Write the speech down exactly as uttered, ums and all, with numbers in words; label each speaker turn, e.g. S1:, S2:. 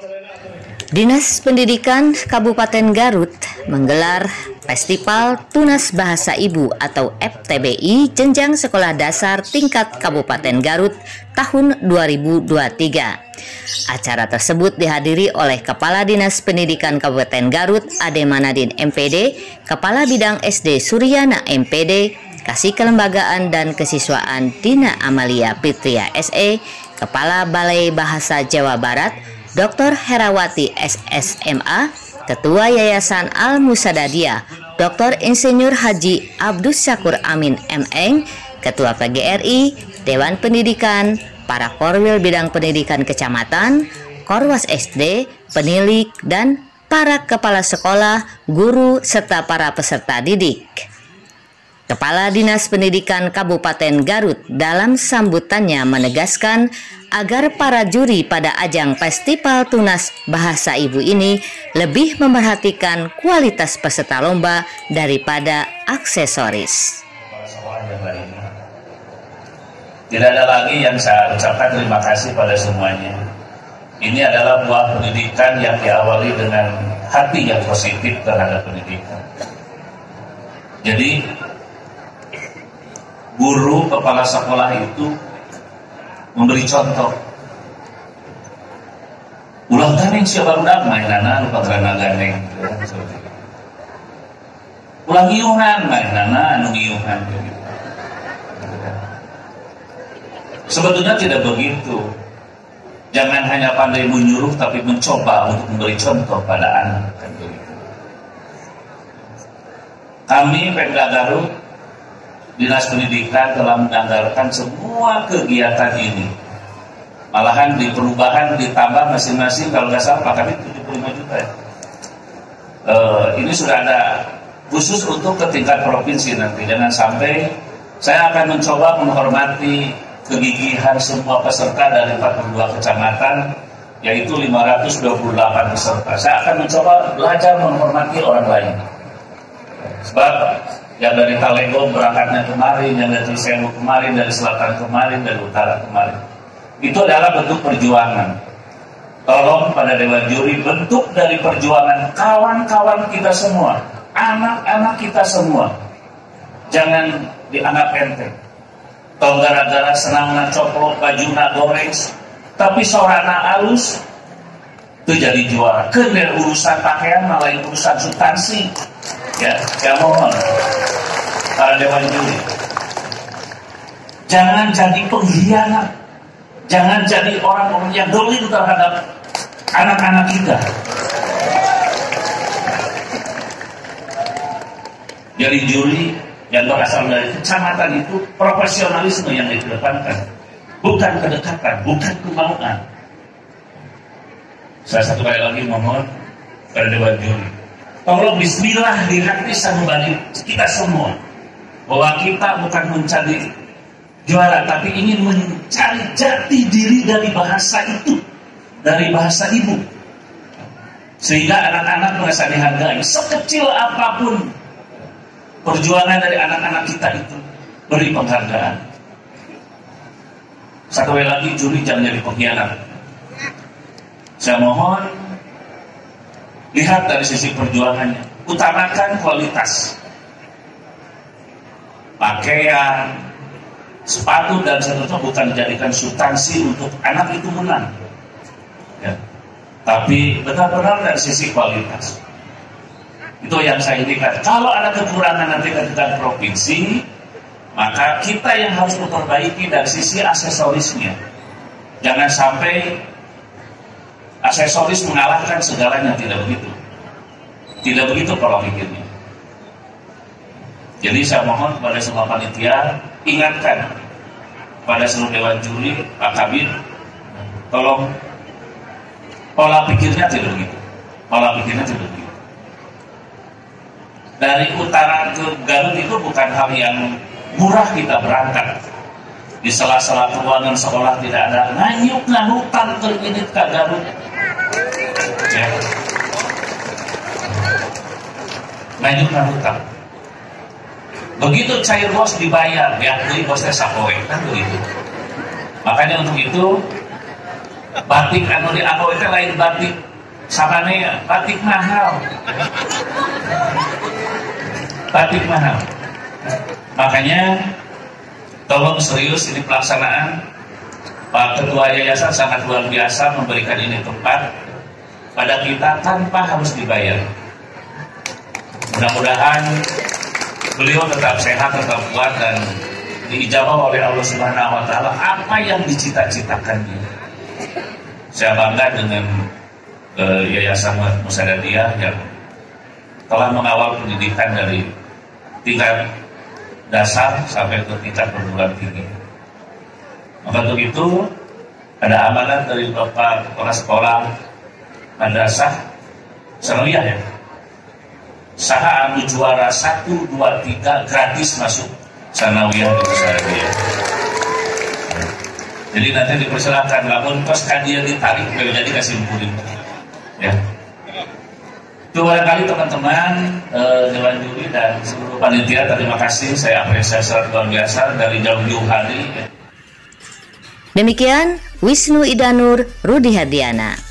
S1: Dinas Pendidikan Kabupaten Garut menggelar Festival Tunas Bahasa Ibu atau F T B I Jenjang Sekolah Dasar Tingkat Kabupaten Garut tahun dua ribu dua puluh tiga. Acara tersebut dihadiri oleh Kepala Dinas Pendidikan Kabupaten Garut Ade Manadin M P D, Kepala Bidang S D Suryana M P D, Kasih Kelembagaan dan Kesiswaan Dina Amalia Fitria S E, Kepala Balai Bahasa Jawa Barat Doktor Herawati S S M A, Ketua Yayasan Al-Musadadiyah Doktor Insinyur Haji Abdus Syakur Amin M Eng, Ketua P G R I, Dewan Pendidikan, para Korwil Bidang Pendidikan Kecamatan, Korwas S D, penilik, dan para kepala sekolah, guru, serta para peserta didik. Kepala Dinas Pendidikan Kabupaten Garut dalam sambutannya menegaskan agar para juri pada ajang Festival Tunas Bahasa Ibu ini lebih memperhatikan kualitas peserta lomba daripada aksesoris.
S2: Tidak ada lagi yang saya ucapkan terima kasih pada semuanya. Ini adalah buah pendidikan yang diawali dengan hati yang positif terhadap pendidikan. Jadi guru kepala sekolah itu memberi contoh. Ulang ganeng siapa budak main anak lupa karena ganeng. Ulang iuhan main anak anu iuhan. Sebetulnya tidak begitu. Jangan hanya pandai menyuruh tapi mencoba untuk memberi contoh pada anak. Kami Pemda Garut Dinas Pendidikan telah menganggarkan semua kegiatan ini. Malahan di perubahan ditambah masing-masing kalau nggak salah kami tujuh puluh lima juta ya. E, ini sudah ada khusus untuk ke tingkat provinsi nanti. Jangan sampai saya akan mencoba menghormati kegigihan semua peserta dari empat puluh dua kecamatan, yaitu lima ratus dua puluh delapan peserta. Saya akan mencoba belajar menghormati orang lain. Sebab yang dari Talego berangkatnya kemarin, yang dari Sewu kemarin, dari selatan kemarin, dari utara kemarin. Itu adalah bentuk perjuangan. Tolong pada Dewan Juri, bentuk dari perjuangan kawan-kawan kita semua, anak-anak kita semua. Jangan dianggap enteng. Tong gara-gara senang na coplok, baju na goreng, tapi sorana alus, itu jadi juara. Kendel urusan pakaian, malah urusan substansi. Ya, saya mohon para Dewan Juri, jangan jadi pengkhianat, jangan jadi orang-orang yang dolim terhadap anak-anak kita. Jadi juri yang berasal dari kecamatan itu profesionalisme yang dikedepankan, bukan kedekatan, bukan kemauan. Saya satu kali lagi mohon pada Dewan Juri, tolong bismillah di hati sanubari kita semua bahwa kita bukan mencari juara, tapi ingin mencari jati diri dari bahasa itu, dari bahasa ibu, sehingga anak-anak merasa dihargai. Sekecil apapun perjuangan dari anak-anak kita itu, beri penghargaan. Satu kali lagi, juri jangan jadi pengkhianat. Saya mohon lihat dari sisi perjuangannya, utamakan kualitas pakaian, sepatu dan seterusnya, bukan dijadikan substansi untuk anak itu menang ya. Tapi benar-benar dari sisi kualitas. Itu yang saya indikan. Kalau ada kekurangan nanti ke tingkat provinsi, maka kita yang harus memperbaiki dari sisi aksesorisnya. Jangan sampai aksesoris mengalahkan segalanya, tidak begitu. Tidak begitu pola pikirnya. Jadi saya mohon kepada semua panitia, ingatkan pada seluruh Dewan Juri, Pak Kabir, tolong pola pikirnya tidak begitu. Pola pikirnya tidak begitu. Dari utara ke Garut itu bukan hal yang murah kita berangkat. Di sela-sela ruangan sekolah tidak ada nganyuk nganutan terginit ke Garut. Ya. Nganyuk nganutan. Begitu cair bos dibayar, ya beli bosnya sapoe, kan begitu. Makanya untuk itu Batik anu di aku itu lain batik sabane, batik mahal. Batik mahal. Makanya tolong serius ini pelaksanaan. Pak Ketua Yayasan sangat luar biasa memberikan ini tempat pada kita tanpa harus dibayar. Mudah-mudahan beliau tetap sehat, tetap kuat, dan diijabah oleh Allah Subhanahu wa Ta'ala apa yang dicita-citakannya. Saya bangga dengan uh, Yayasan Musadadiyah yang telah mengawal pendidikan dari tingkat dasar sampai ke tingkat perguruan tinggi. Maka untuk itu ada amanat dari Bapak Kepala Sekolah Madrasah Sanawiyah ya. Saha anu juara satu, dua, tiga gratis masuk Sanawiyah di Musadadiyah. Jadi nanti dipersilakan, namun pas kadia ditarik, jadi kasih bukuin. Ya. Itu barangkali teman-teman eh, Dewan Juri dan seluruh panitia, terima kasih, saya apresiasi luar biasa dari jauh-jauh hari.
S1: Demikian Wisnu Idanur, Rudi Hardiana.